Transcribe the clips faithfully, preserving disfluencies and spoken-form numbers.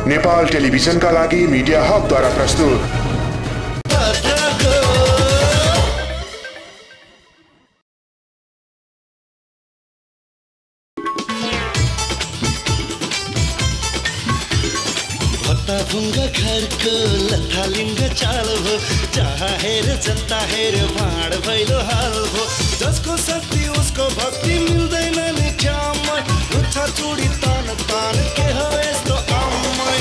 नेपाल टेलिभिजनका लागि मिडिया हबद्वारा प्रस्तुत। भुङ्गा घरको लथालिङ्ग चाल भो, जहाँ हेर जता हेर भाँड भैलो हाल भो। जसको शक्ति उसको भक्ति मिल्दैन नि ठ्याम्मै, उठा चुडी तान तान के हो यस्तो आम्मै।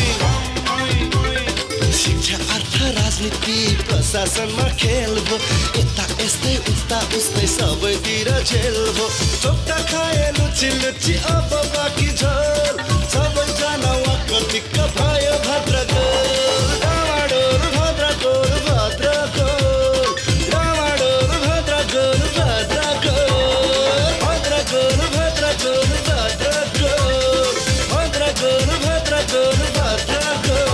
शिक्षा अर्थ राजनीति प्रशासनमा खेल भो, यता यस्तै उता उस्तै सबैतिर झेल भो। चोक्टा खाए लुची लुची अब बाँकी झोल, सबैजना वाक्क दिक्क भयो भद्रगोल। डामाडोल भद्रगोल भद्रगोल, डामाडोल भद्रगोल भद्रगोल, भद्रगोल भद्रगोल भद्रगोल, भद्रगोल भद्रगोल भद्रगोल।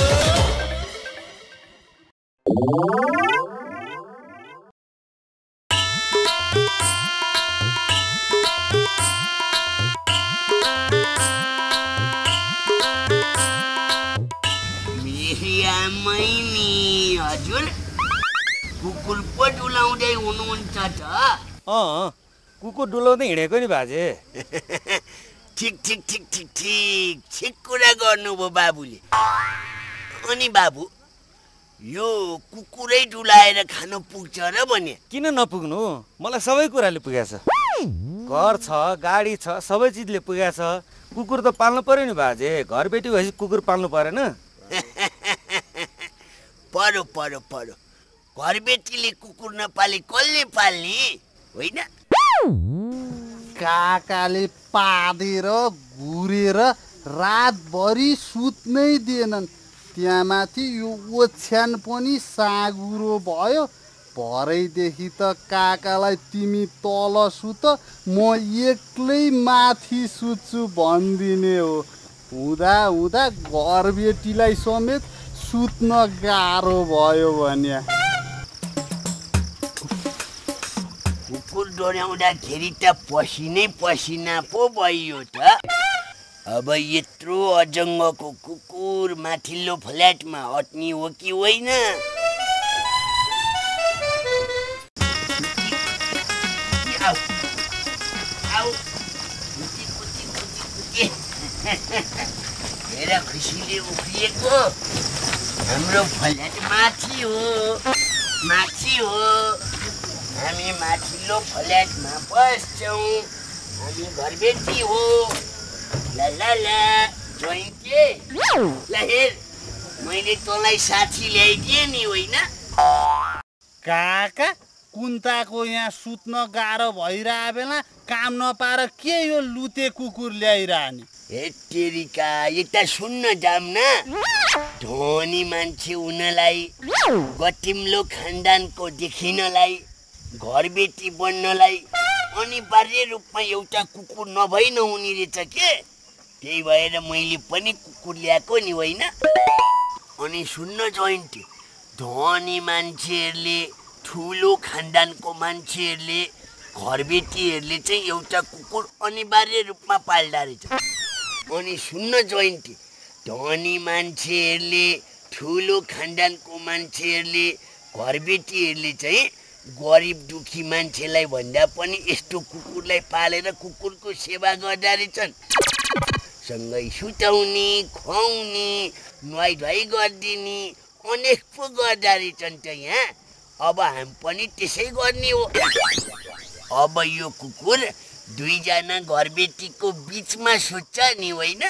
हजुर कुकुर पो डुलाउँदै हुनुहुन्छ त? अँ, कुकुर डुलाउँदै हिँडेको नि बाजे। ठिक ठिक ठिक ठिक ठिक ठिक कुरा गर्नुभयो बाबुले। अनि बाबु, यो कुकुरै डुलाएर खानु पुग्छ र भने? किन नपुग्नु, मलाई सबै कुराले पुगेछ। घर छ, गाडी छ, सबै चिजले पुगेछ। कुकुर त पाल्नु पर्यो नि बाजे, घर बेटी भएपछि कुकुर पाल्नु परेन? परो परो परो, घर बेटीले कुकुर नपाले कसले पाल्ने होइन? काकाले पादेर घुरेर रातभरि सुत्नै दिएनन्। त्यहाँ माथि यो ओछ्यान पनि साँगुरो भयो। भरेदेखि त काकालाई तिमी तल सुत, म एक्लै माथि सुत्छु भनिदिने हो। हुँदा हुँदा घर बेटीलाई समेत सुत्न गाह्रो भयो भने। कुकुर डोर्याउँदाखेरि त पसिनै पसिना पो भयो त। अब यत्रो अजङ्गको कुकुर माथिल्लो फ्ल्याटमा अट्ने हो कि होइन? हेर खुसीले उफ्रिएको हाम्रो फ्ल्याट माथि हो, माथि हो। हामी माथिल्लो फ्ल्याटमा बस्छौँ, हामी घरबेटी हो। ला ला ला जोइके, ल हेर मैले तँलाई साथी ल्याइदिएँ नि होइन? काका, कुन्ताको यहाँ सुत्न गाह्रो भइरहे बेला काम नपाएर के यो लुते कुकुर ल्याइरहने? हे तेरिका, यता सुन्न जाम्ना। धनी मान्छे हुनलाई, गटिम्लो खानदानको देखिनलाई, घरबेटी बन्नलाई अनिवार्य रूपमा एउटा कुकुर नभई नहुने रहेछ के? त्यही भएर मैले पनि कुकुर ल्याएको नि होइन? अनि सुन्न जोइन्ट, धनी मान्छेहरूले, ठुलो खानदानको मान्छेहरूले, घरबेटीहरूले चाहिँ एउटा कुकुर अनिवार्य रूपमा पाल्दा रहेछ। अनि सुन्न जोइन्ट, धनी मान्छेहरूले, ठुलो खानदानको मान्छेहरूले, घरबेटीहरूले चाहिँ गरिब दुखी मान्छेलाई भन्दा पनि यस्तो कुकुरलाई पालेर कुकुरको सेवा गर्दा रहेछन्। सँगै सुताउने, खुवाउने, नुहाइ धुवाइ गरिदिने अनेक पो गर्दा रहेछन् त यहाँ। अब हामी पनि त्यसै गर्ने हो। अब यो कुकुर दुईजना घरबेटीको बिचमा सुत्छ नि होइन?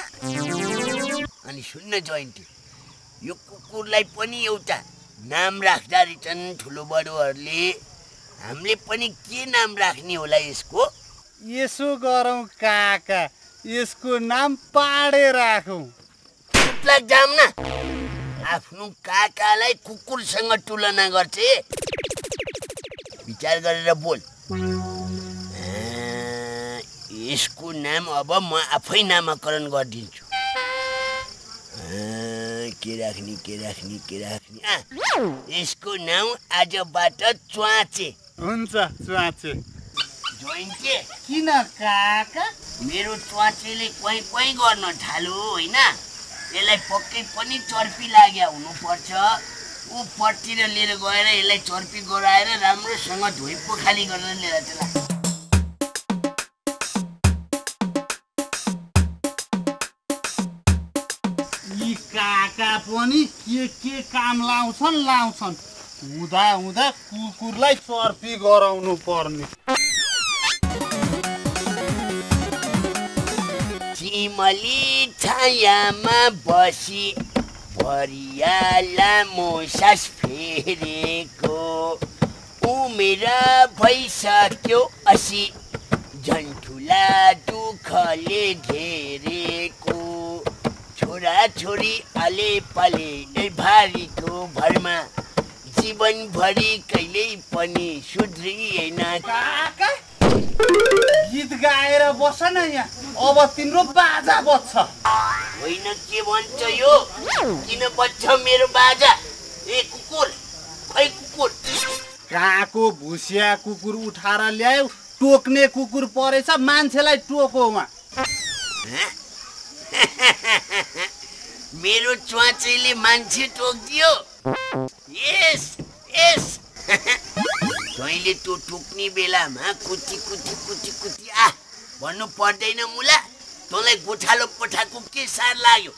अनि सुन्न जोइन्ट, यो कुकुरलाई पनि एउटा नाम राख्दा रहेछन् ठुलो बडोहरूले। हामीले पनि के नाम राख्ने होला यसको? यसो गरौँ काका, यसको नाम पाडे राखौँ। चुप्लाक जाम्ना, आफ्नो काकालाई कुकुरसँग तुलना गर्छे? विचार गरेर बोल। यसको नाम अब म आफै नामकरण गरिदिन्छु। के राख्ने के राख्ने के राख्ने यसको नाम आजबाट च्वाचे हुन्छ। च्वाचे जोइन्टे किन काका? मेरो च्वाचेले क्वाइ क्वाइ गर्न थाल्यो होइन? यसलाई पक्कै पनि चर्पी लाग्या हुनुपर्छ। ऊ पट्टिएर लिएर गएर यसलाई चर्पी गराएर राम्रोसँग धोइ पोखाली गरेर लिएर चला। यी काका पनि के के काम लाउँछन् लाउँछन् हुँदा हुँदा कुकुरलाई चर्पी गराउनु पर्ने। सिमली छायामा बसी भरिया लामो सास फेरेको उमेर भइसक्यो असी झन्ठुला दुःखले घेरेको छोरा छोरी आले पाले नै भारीको भरमा जीवनभरि कहिल्यै पनि सुध्रिएन। काका गीत गाएर बस न यहाँ, अब तिम्रो बाजा बज्छ। होइन के भन्छ यो, किन बज्छ मेरो बाजा? ए कुकुर, खै कुकुर कहाँको भुसिया कुकुर उठाएर ल्यायो, टोक्ने कुकुर परेछ, मान्छेलाई टोको उहाँ। मेरो च्वाचेले मान्छे टोक्दियो? यस यस तैँले त्यो टोक्ने बेलामा कुटी कुटी कुटी कुटी आ भन्नु पर्दैन मुला? तँलाई गोठालो पोठाको के सार लाग्यो?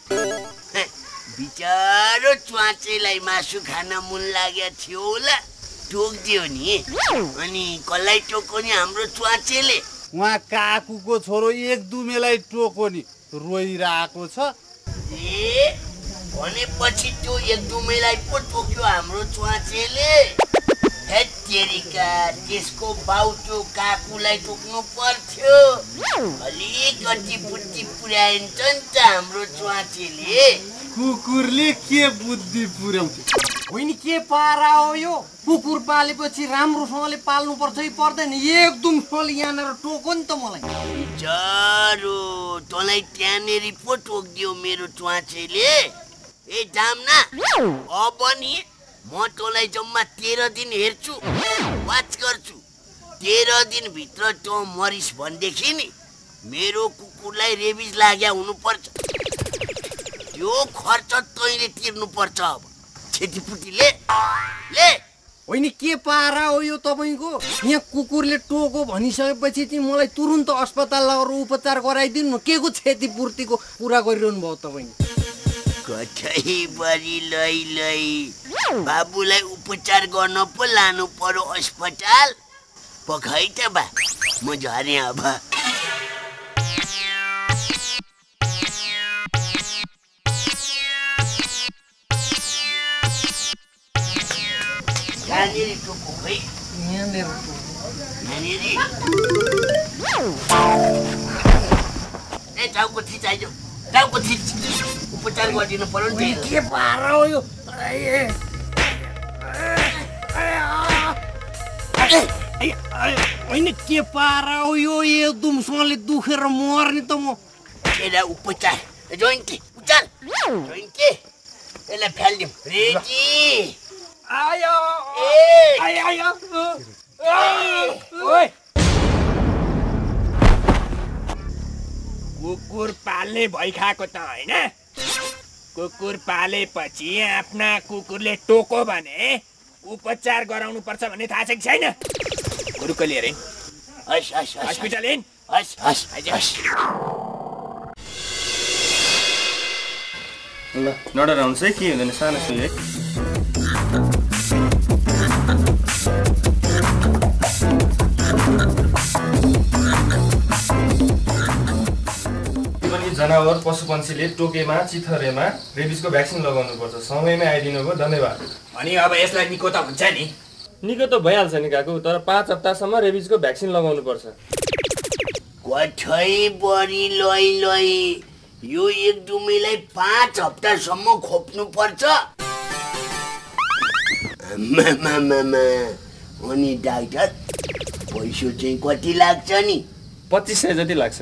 बिचारो च्वाचेलाई मासु खान मन लाग्या थियो होला, टोक्दियो नि। अनि कसलाई टोको नि हाम्रो च्वाचेले? उहाँ काकुको छोरो एक दुमेलाई टोको नि, रोइरहेको छ। ए भनेपछि त्यो एक दुमेलाई पो टोक्यो हाम्रो च्वाचेले? हेत्तेरिका, त्यसको बाउचो काकुलाई टोक्नु पर्थ्यो। अलिकति बुद्धि पुर्याइन्छ नि त हाम्रो च्वाचेले। कुकुरले के बुद्धि पुर्याउँछ? होइन के पारा हो यो? कुकुर पालेपछि राम्रोसँगले पाल्नु पर्छ कि पर्दैन? एकदम सोल यहाँनिर टोको नि त मलाई। बिचारो तँलाई त्यहाँनेरि पो टोकिदियो मेरो च्वाचेले। ए जाम्ना, अब नि म तँलाई जम्मा तेह्र दिन हेर्छु, वाच गर्छु। तेह्र दिनभित्र तँ मरिस भनेदेखि नि मेरो कुकुरलाई रेबिज लाग्या हुनुपर्छ। त्यो खर्च तैँले तिर्नुपर्छ। अब क्षतिपूर्ति ले ले। होइन के पारा हो यो तपाईँको? यहाँ कुकुरले टोको भनिसकेपछि चाहिँ मलाई तुरुन्त अस्पताल लगेर उपचार गराइदिनु न। के को क्षतिपूर्तिको कुरा गरिरहनु भयो तपाईँ? कठै बरी लै लै बाबुलाई उपचार गर्न पो लानु पर्यो अस्पताल। पखै त बा, म झरेँ अब। कहाँनिर टोको खै? यहाँनिर यहाँनिर। ए टाउको थिचाइदियो, टाउको थिच। उपचार गरिदिनु पर्यो नि। के पारा हो यो? होइन के पारा हो यो? एकदमसँगले दुखेर मर्ने त म। केरा उपचार जोइन्टी उचाल जोइन्टी यसलाई फाल्दिउँ। रेडी आयो ए आयो आयो ओइ कुकुर पाल्ने भइखाएको त होइन? कुकुर पालेपछि आफ्ना कुकुरले टोको भने उपचार गराउनु पर्छ भन्ने थाहा छ कि छैन? गुरुको लिएर हिँड, हस् हस् हस्पिटल हिँड। हस् हस् हस्। ल नडर आउँछ है, के हुँदैन, सानो सुई है। जनावर पशुपन्छीले टोकेमा चिथरेमा रेबिसको भ्याक्सिन लगाउनुपर्छ। समयमै आइदिनु भयो, धन्यवाद। अनि अब यसलाई निको त हुन्छ नि? निको त भइहाल्छ नि काकु, तर पाँच हप्तासम्म रेबिसको भ्याक्सिन लगाउनुपर्छ। कठै बढी लै लै यो एक दुमीलाई पाँच हप्तासम्म खोप्नु पर्छ। अनि डाक्टर पैसा चाहिँ कति लाग्छ नि? पच्चिस सय जति लाग्छ।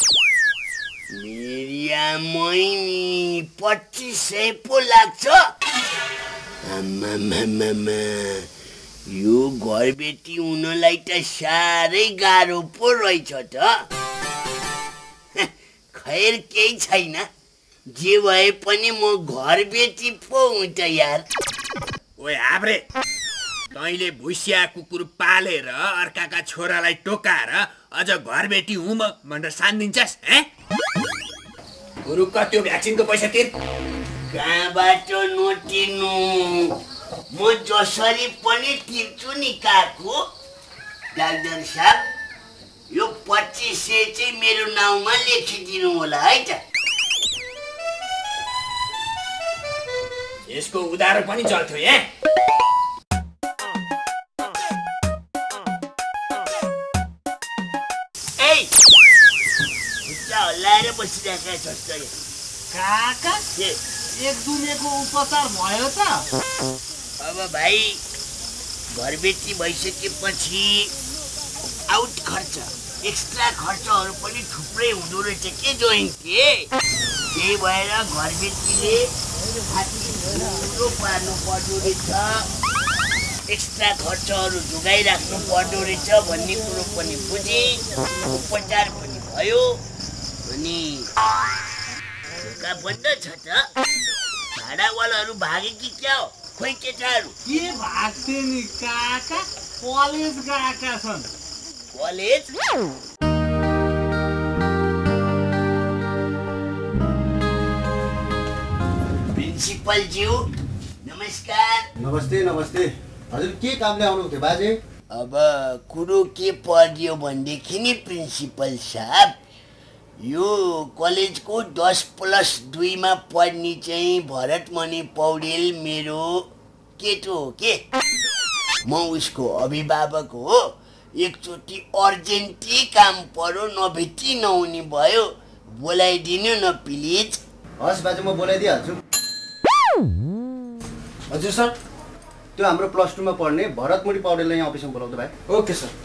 मेरियामै पच्चिस सय पो लाग्छ? आमामामा यो घरबेटी हुनलाई त साह्रै गाह्रो पो रहेछ त। खैर केही छैन, जे भए पनि म घर बेटी पो हुँ त यार। ओए हाब्रे, तैँले भुसिया कुकुर पालेर अर्काका छोरालाई टोकाएर अझ घर बेटी हुँ म भनेर सान दिन्छस्? गुरुक त्यो भ्याक्सिनको पैसा तिर। कहाँबाट नतिर्नु, म जसरी पनि तिर्छु नि काकु। डाक्टर साहब, यो पच्चिस सय चाहिँ मेरो नाउँमा लेखिदिनु होला है त। यसको उधारो पनि चल्थ्यो यहाँ। ए हल्लाएर बसिरहेका छ काका, एक दुनेको उपचार भयो त? अब भाइ घरबेटी भइसकेपछि आउट खर्च, एक्स्ट्रा खर्चहरू पनि थुप्रै हुँदो रहेछ के जोइन्टे। त्यही भएर घरबेटीले ठुलो पार्नु पर्दो रहेछ, एक्स्ट्रा खर्चहरू जोगाइराख्नु पर्दो रहेछ भन्ने कुरो पनि बुझेँ। उपचार पनि भयो अनि ढोका बन्द छ त। भाडावालाहरू भागे कि क्या हो? खोइ केटाहरू के भाग्थे नि काका, कलेज गएका छन्। कलेज? प्रिन्सिपल ज्यू नमस्कार। नमस्ते नमस्ते। हजुर के कामले आउनु थियो बाजे? अब कुरो के पर्यो भनेदेखि नि प्रिन्सिपल साहब, यो कलेजको दस प्लस दुईमा पढ्ने चाहिँ भरतमणि पौडेल मेरो केटो हो के। म उसको अभिभावक हो। एकचोटि अर्जेन्टी काम पर्यो, नभेटी नहुने भयो। बोलाइदिनु न प्लिज। हस् बाजे, म बोलाइदिइहाल्छु। हजुर सर, त्यो हाम्रो प्लस टूमा पढ्ने भरतमणि पौडेललाई यहाँ अफिसमा बोलाउँदा भाइ। Okay sir.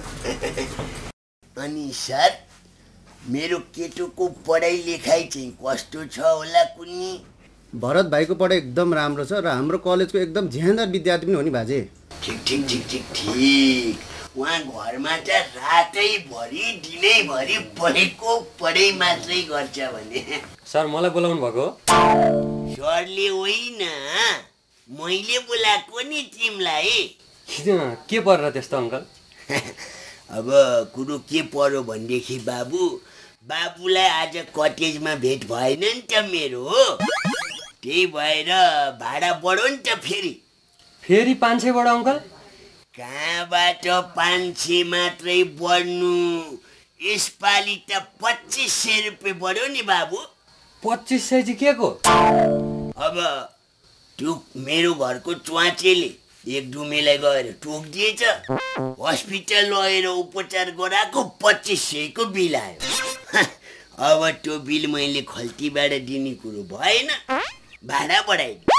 अनि सर, मेरो केटोको पढाइ लेखाइ चाहिँ कस्तो छ होला कुन्नी? भरत भाइको पढाइ एकदम राम्रो छ र हाम्रो कलेजको एकदम झ्यानदार विद्यार्थी पनि हो नि बाजे। ठिक ठिक ठिक ठिक ठिक। उहाँ घरमा त रातैभरि दिनैभरि पढेको पढाइ मात्रै गर्छ भने। सर, मलाई बोलाउनु भएको? सरले होइन, मैले बोलाएको नि तिमीलाई। के परेर त्यस्तो अङ्कल? अब कुरो के पर्यो भनेदेखि बाबु, बाबुलाई आज कटेजमा भेट भएन नि त मेरो। त्यही भएर भाडा बढो नि त फेरि। फेरि पाँच सय बढो अङ्कल? कहाँबाट पाँच सय मात्रै बढ्नु, यसपालि त पच्चिस सय रुपियाँ बढ्यो नि बाबु। पच्चिस सय चाहिँ के को? अब त्यो मेरो घरको च्वाचेले एक डुमेलाई गएर टोकिदिएछ। हस्पिटल लगेर उपचार गराएको पच्चिस सयको बिल आयो। अब त्यो बिल मैले खल्तीबाट दिने कुरो भएन, भाडा बढाइदियो।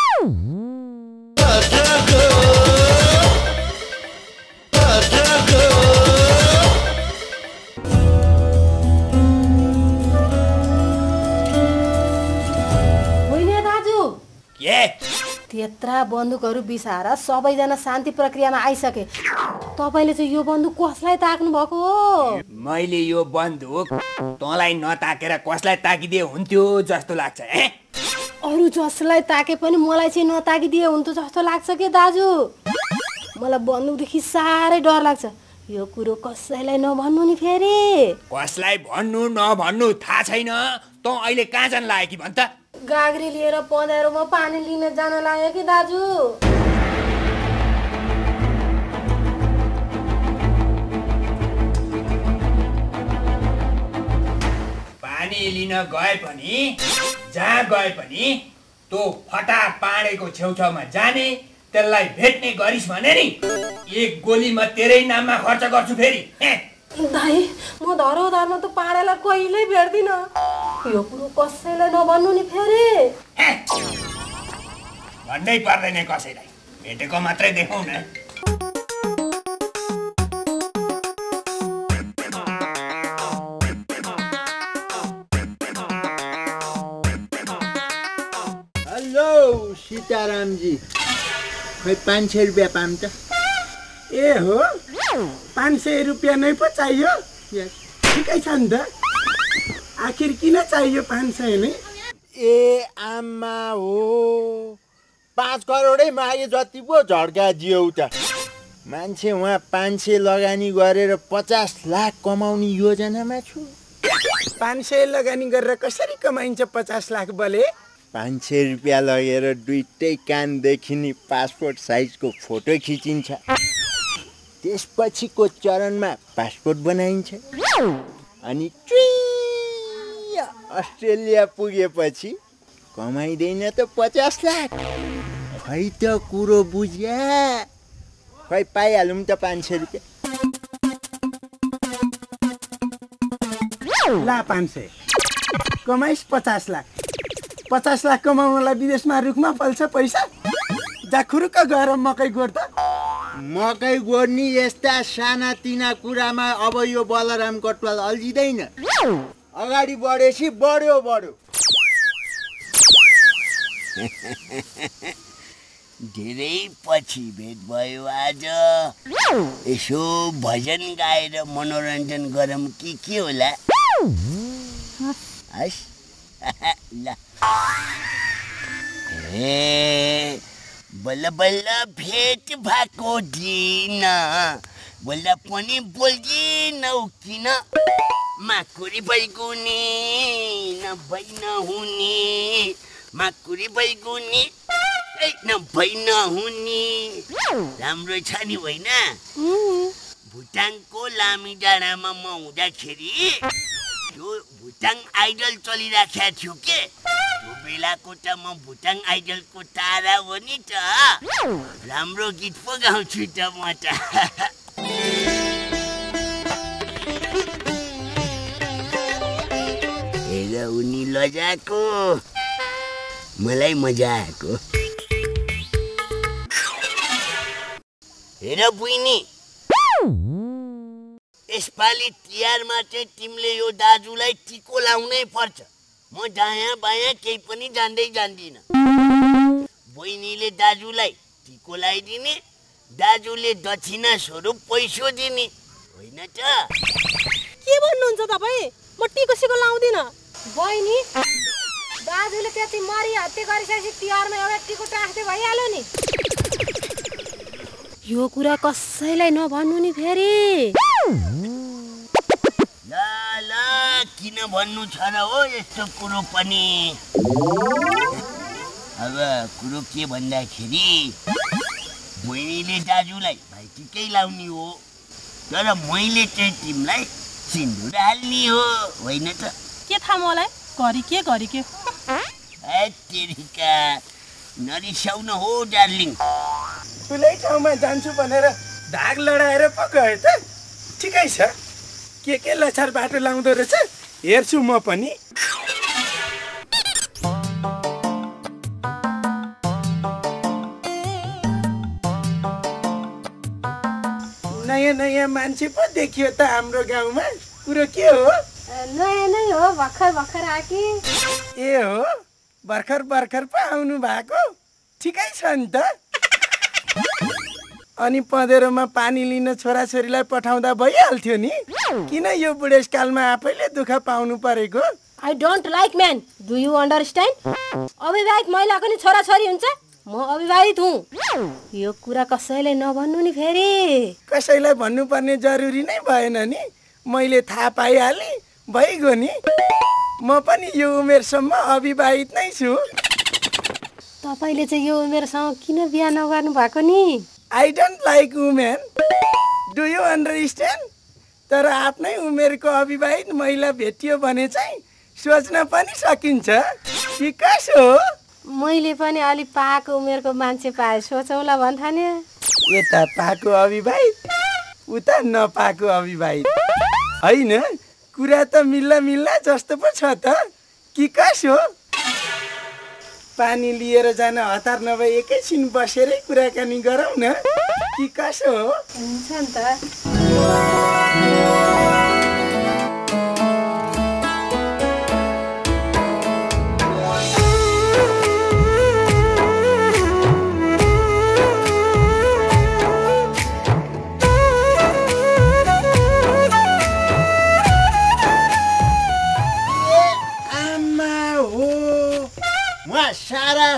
होइन दाजु, के त्यत्रा बन्दुकहरू बिसाएर सबैजना शान्ति प्रक्रियामा आइसके। तपाईँले चाहिँ यो बन्दुक कसलाई ताक्नु भएको हो? मैले यो बन्दुक तँलाई नताकेर कसलाई ताकिदिए हुन्थ्यो जस्तो लाग्छ। अरू जसलाई ताके पनि मलाई चाहिँ नताकिदिए हुन्थ्यो जस्तो लाग्छ के दाजु। मलाई बन्दुकदेखि साह्रै डर लाग्छ। यो कुरो कसैलाई नभन्नु नि फेरि। कसलाई भन्नु नभन्नु थाहा छैन। तँ अहिले कहाँ जान लाग्यो कि भन् त? गाग्री लिएर पँधेरोमा पानी लिन जान लाग्यो कि दाजु। पानी लिन गए पनि जहाँ गए पनि त्यो फटा पाडेको छेउछाउमा जाने, त्यसलाई भेट्ने गरिस् भने नि एक गोली म तेरै नाममा खर्च गर्छु फेरि। दाइ, म धरोधरमा त पाडेलाई कहिल्यै भेट्दिन। यो कुरो कसैलाई नभन्नु नि फेरि। भन्नै पर्दैन कसैलाई, भेटेको मात्रै देखाउ न। हेलो सीतारामजी, खै पाँच सय रुपियाँ पाऊँ त? ए हो, पाँच सय रुपियाँ नै पो चाहियो? ठिकै छ नि त। आखिर किन चाहियो पाँच सय नै? ए आमा हो, पाँच करोडै मागे जति पो झड्का जिउ त। मान्छे उहाँ पाँच सय लगानी गरेर पचास लाख कमाउने योजनामा छु। पाँच सय लगानी गरेर कसरी कमाइन्छ पचास लाख बले? पाँच सय रुपियाँ लगेर दुइटै कानदेखि नि पासपोर्ट साइजको फोटो खिचिन्छ। त्यसपछिको चरणमा पासपोर्ट बनाइन्छ। अनि अस्ट्रेलिया पुगेपछि कमाइँदैन त पचास लाख। खै त कुरो बुझ्या। खै पाइहालौँ त पाँच सय रुपियाँ। ला पाँच सय कमाइस् पचास लाख। पचास लाख कमाउनलाई विदेशमा रुखमा फल्छ पैसा। जाखुरुक गएर मकै गोड त। मकै गोड्ने यस्ता साना तिना कुरामा अब यो बलराम कटवाल अल्झिँदैन। अगाडि बढेपछि बढ्यो बढ्यो। धेरै पछि भेट भयो आज। यसो भजन गाएर मनोरञ्जन गरौँ कि के होला? हस् ल। ए बल्ल बल्ल भेट भएको दिन, बल्ल पनि बोल्दिनौ किन? माकुरी बैगुनी नभई नहुने, माकुरी बैगुनी नभई नहुने। राम्रो छ नि होइन? भुटानको लामी डाँडामा म हुँदाखेरि त्यो भुटाङ आइडल चलिराखेको थियो के। त्यो बेलाको त म भुटाङ आइडलको तारा हो नि त। राम्रो गीत पो गाउँछु त म त। हेर उनी लजाको, मलाई मजा आएको। हेर बुइनी, यसपालि तिहारमा चाहिँ तिमीले यो दाजुलाई टिको लाउनै पर्छ। म दायाँ बायाँ केही पनि जान्दै जान्दिन। बहिनीले दाजुलाई टिको लगाइदिने, दाजुले दक्षिणा स्वरूप पैसो दिने, होइन त? के भन्नुहुन्छ तपाईँ? म टिको सिको लाउँदिन। बहिनी, दाजुले त्यति मरि हत्या गरिसकेपछि तिहारमा एउटा टिको टाँस्दै भइहाल्यो नि। यो कुरा कसैलाई नभन्नु नि फेरि। ल ल किन भन्नु छ र हो यस्तो कुरो पनि। अब कुरो के भन्दाखेरि बहिनीले दाजुलाई भाइटिकै लाउने हो, तर मैले चाहिँ तिमीलाई सिन्दुर हाल्ने हो, होइन त? के थाहा मलाई? गरी के गरी के? तेरिका नरिसाउन हो डार्लिङ। ठुलै ठाउँमा जान्छु भनेर धाग लडाएर पो गए त। ठिकै छ, के के लछार बाटो लाउँदो रहेछ हेर्छु म पनि। नयाँ नयाँ मान्छे पो देखियो त हाम्रो गाउँमा। कुरो के हो? नयाँ नै हो, भर्खर भर्खर आकी। ए हो, भर्खर भर्खर पो आउनु भएको? ठिकै छ नि त। अनि पँधेरोमा पानी लिन छोराछोरीलाई पठाउँदा भइहाल्थ्यो नि। किन यो बुढेसकालमा आफैले दुःख पाउनु परेको? I don't like man, do you understand? अविवाहित महिलाको नि छोराछोरी हुन्छ, म अविवाहित हुँ। यो कुरा कसैले नभन्नु नि फेरि। कसैलाई भन्नुपर्ने जरुरी नै भएन नि, मैले थाहा पाइहालेँ, भइगयो नि। म पनि यो उमेरसम्म अविवाहित नै छु। तपाईँले चाहिँ यो उमेरसँग किन बिहा नगर्नु भएको नि? I don't like women, do you understand? तर आफ्नै उमेरको अविवाहित महिला भेटियो भने चाहिँ सोच्न पनि सकिन्छ कि कसो हो। मैले पनि अलि पाएको उमेरको मान्छे पाए सोचौँला भन्थाने। यता पाएको अविवाहित, उता नपाएको अविवाहित, होइन? कुरा त मिल्ला मिल्ला जस्तो पो छ त कि कसो? पानी लिएर जान हतार नभए एकैछिन बसेरै कुराकानी गरौँ न कि कसो हो? हुन्छ नि त।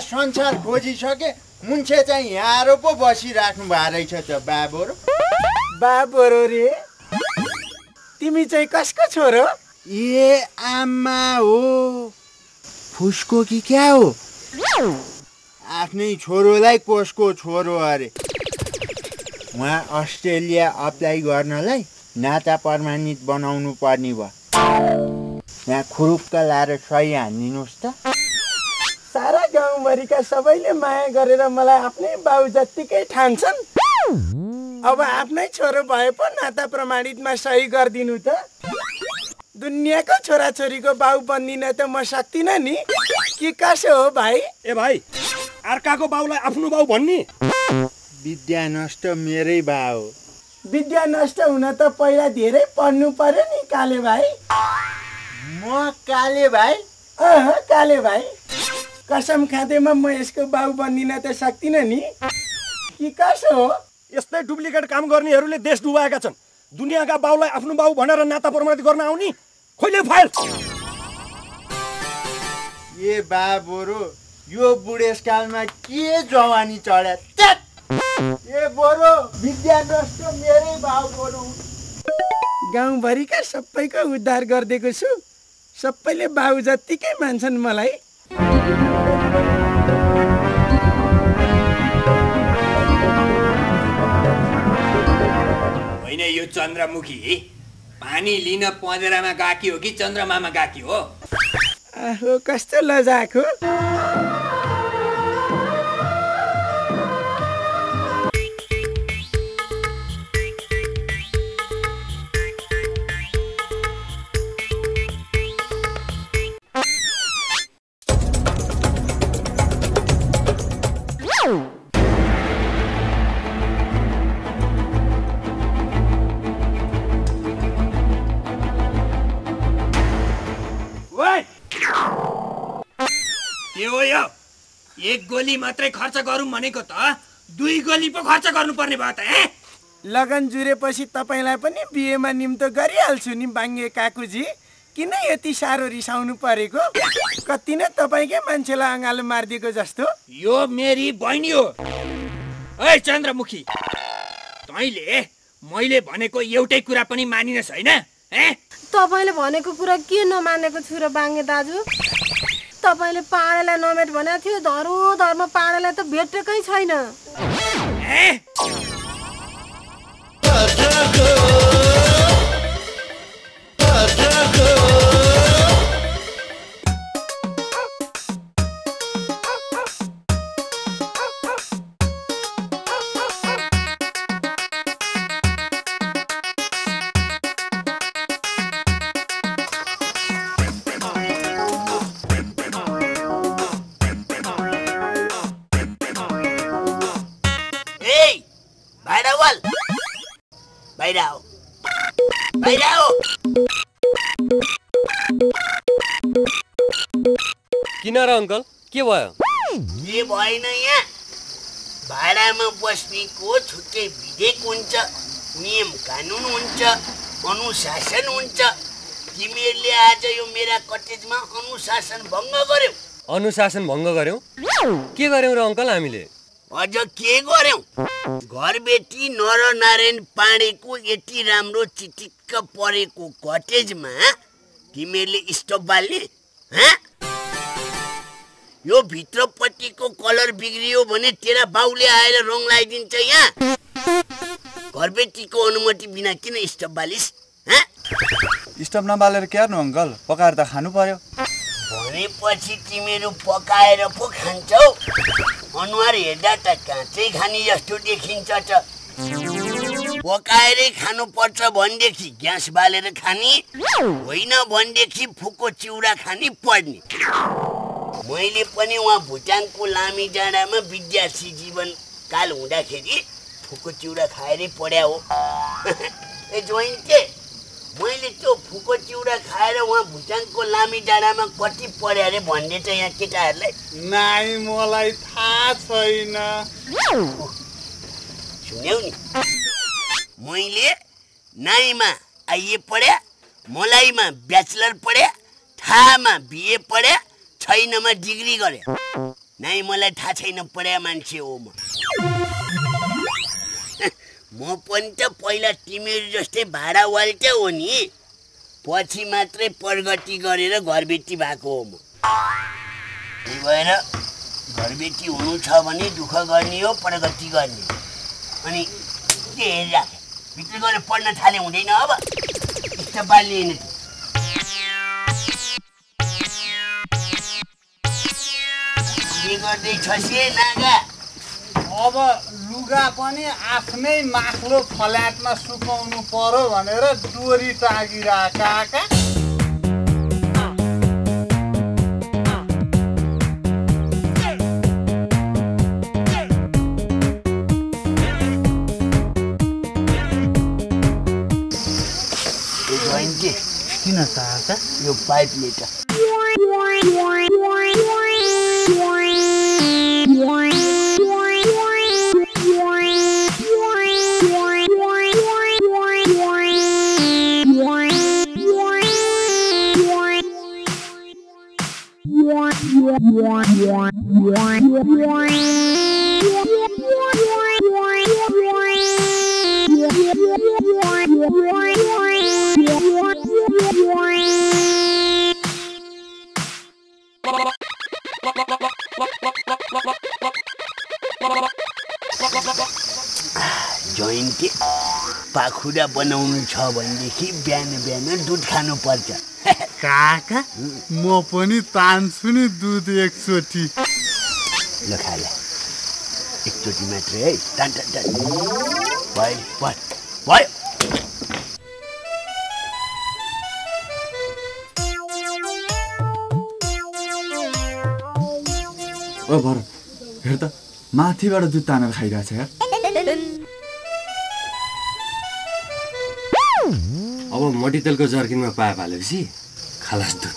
संसार खोजिसके मुन्छे चाहिँ यहाँ पो बसिराख्नु भएको रहेछ त बाबोरो बाबोरो रे तिमी चाहिँ कसको छोरो ए आमा हो फुसको कि क्या हो आफ्नै छोरोलाई कसको छोरो अरे उहाँ अस्ट्रेलिया अप्लाई गर्नलाई नाता प्रमाणित बनाउनु पर्ने भयो यहाँ खुरुक्क लाएर सही हानिदिनुहोस् त सारा गाउँभरिका सबैले माया गरेर मलाई आफ्नै बाउ जत्तिकै ठान्छन् अब आफ्नै छोरो भए पो नाता प्रमाणितमा सही गरिदिनु त दुनियाँको छोराछोरीको बाउ बन्दिन त म सक्दिनँ नि कि कसो हो भाइ ए भाइ अर्काको बाउलाई आफ्नो बाउ भन्ने विद्या नष्ट मेरै बा हो विद्या नष्ट हुन त पहिला धेरै पढ्नु पर्यो नि काले भाइ म काले भाइ अँ काले भाइ कसम खाँदैमा म यसको बाउ बन्दिन त सक्दिनँ नि कि कसो हो यस्तै डुप्लिकेट काम गर्नेहरूले देश डुबाएका छन् दुनियाँका बाउलाई आफ्नो बाउ भनेर नाता प्रमाणित गर्न आउने खोइले फाइल ए बाबोरो यो बुढेसकालमा के जवानी चढ्या ए बोरो विद्या नष्ट मेरै बाउ बोरो गाउँभरिका सबैको उद्धार गरिदिएको छु सबैले बाउ जत्तिकै मान्छन् मलाई होइन यो चन्द्रमुखी पानी लिन पँधेरामा गएकी हो कि चन्द्रमामा गएकी हो आहो कस्तो लजाको एक गोली मात्रै खर्च गरौँ भनेको त दुई गोली पो खर्च गर्नुपर्ने भयो त ए लगन जुरेपछि तपाईँलाई पनि बिहेमा निम्तो गरिहाल्छु नि बाङ्गे काकुजी किन यति साह्रो रिसाउनु परेको कति नै तपाईँकै मान्छेलाई अँगालो मारिदिएको जस्तो यो मेरी बहिनी हो ए चन्द्रमुखी तैँले मैले भनेको एउटै कुरा पनि मानिनस् होइन ए तपाईँले भनेको कुरा के नमानेको छु र बाङ्गे दाजु तपाईले पाडेलाई नमेट भनेको थियो धरो धर्म पाडेलाई त भेटेकै छैन किन र अङ्कल के भयो के भएन यहाँ भाडामा बस्नेको छुट्टै विधेयक हुन्छ नियम कानुन हुन्छ अनुशासन हुन्छ तिमीहरूले आज यो मेरा कटेजमा अनुशासन भङ्ग गर्यौ अनुशासन भङ्ग गर्यौ के गर्यौ र अङ्कल हामीले अझ के गर्यौ घरबेटी नरनारायण पाण्डेको यति राम्रो चिटिक्क परेको कटेजमा तिमीहरूले स्टोभ बाल्ने यो भित्रपट्टिको कलर बिग्रियो भने तेरा बाउले आएर रङ लगाइदिन्छ यहाँ घरबेटीको अनुमति बिना किन स्टोभ बालिस स्टोभ नबालेर के गर्नु अङ्कल पकाएर त खानु पर्यो भनेपछि तिमीहरू पकाएर पो खान्छौ अनुहार हेर्दा त काँचै खाने जस्तो देखिन्छ त पकाएरै खानुपर्छ भनेदेखि ग्यास बालेर खाने होइन भनेदेखि फुको चिउरा खानी पर्ने मैले पनि उहाँ भुटानको लामी डाँडामा विद्यार्थी जीवन काल हुँदाखेरि फुको चिउरा खाएरै पढ्या हो ए जोइन्टे मैले त्यो फुको चिउरा खाएर उहाँ भुटानको लामी डाँडामा कति पढ्या अरे भन्ने त यहाँ केटाहरूलाई नाइ मलाई थाहा छैन सुन्यौ नि मैले नाइमा आइए पढ्या मलाइमा ब्याचलर पढ्या थाहामा बिए पढ्या छैनमा डिग्री गरे नै मलाई थाहा छैन पढ्या मान्छे हो म म पनि त पहिला तिमीहरू जस्तै भाडा वाल्टे हो नि पछि मात्रै प्रगति गरेर घरबेटी भएको हो म त्यही भएर घरबेटी हुनु छ भने दुःख गर्ने हो प्रगति गर्ने अनि के हेरिराखे भित्र गएर पढ्न थाले हुँदैन अब यस्तो बाल्ने होइन के गर्दैछस् ए नागा अब लुगा पनि आफ्नै माख्लो फल्याटमा सुकाउनु पर्यो भनेर डोरी टाँगिरहेका काका किन काका यो पाइपले त जोइन्टे पाखुरा बनाउनु छ भनेदेखि बिहान बिहान दुध खानु पर्छ काका म पनि तान्छु नि दुध एकचोटि ल खाला एकचोटि मात्रै है टान टान टान भयो भयो भयो ओ भर हेर त माथिबाट दुध तानेर खाइरहेछ यार अब मटितेलको जर्किनमा पाइप हालेपछि खलास दुध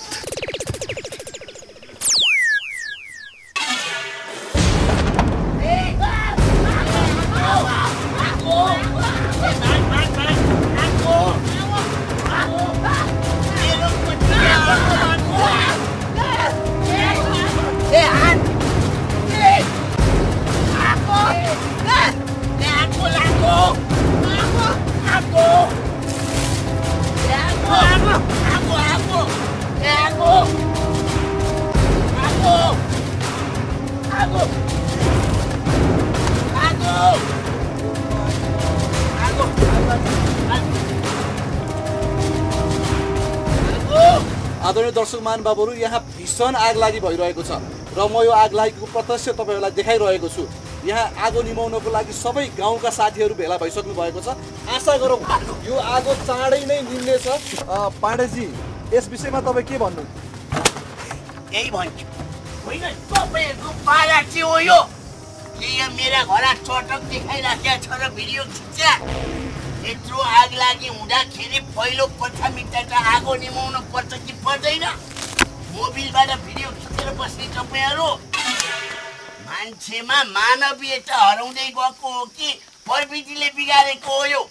आदरणीय दर्शक महानुभावहरू यहाँ भीषण आग लागि भइरहेको छ र म यो आग लागेको प्रत्यक्ष तपाईँहरूलाई देखाइरहेको छु। यहाँ आगो निभाउनको लागि सबै गाउँका साथीहरू भेला भइसक्नु भएको छ। आशा गरौँ यो आगो चाँडै नै निम्नेछ। पाण्डेजी यस विषयमा तपाईँ के भन्नु? यही भन्छु होइन तपाईँहरूको पाला चाहिँ हो यो कि यहाँ मेरा घर चटक देखाइराखेको छ र भिडियो खिच्चा यत्रो आग लागि हुँदाखेरि पहिलो प्राथमिकता त आगो निभाउनु पर्छ कि पर्दैन? मोबिलबाट भिडियो खिचेर बस्ने तपाईँहरू मान्छेमा मानवीयता हराउँदै गएको हो कि प्रविधिले बिगारेको हो? यो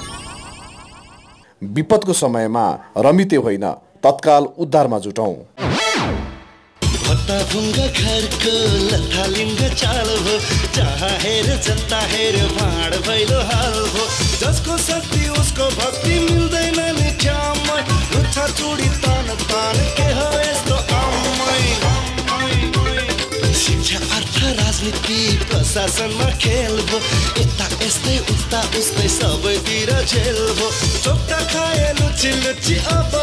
विपदको समयमा रमिते होइन तत्काल उद्धारमा जुटौं। भुङ्गा घरको लथालिङ्ग चाल हो जहाँ हेर जनता हेर भाँड भैलो हाल हो जसको शक्ति उसको भक्ति मिल्दैन नि ठाउँमै लुच्छा चुडी तान तान के हो यस्तो आम्मै शिक्षा अर्थ राजनीति प्रशासनमा खेल हो यता यस्तै उता उस्तै सबैतिर झेल हो चोक्टा खाए लुची लुची अब